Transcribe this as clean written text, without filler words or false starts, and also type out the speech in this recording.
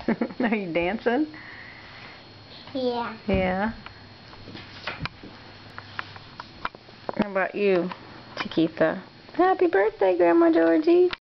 Are you dancing? Yeah. Yeah. How about you, Chiquita? Happy birthday, Grandma Georgie.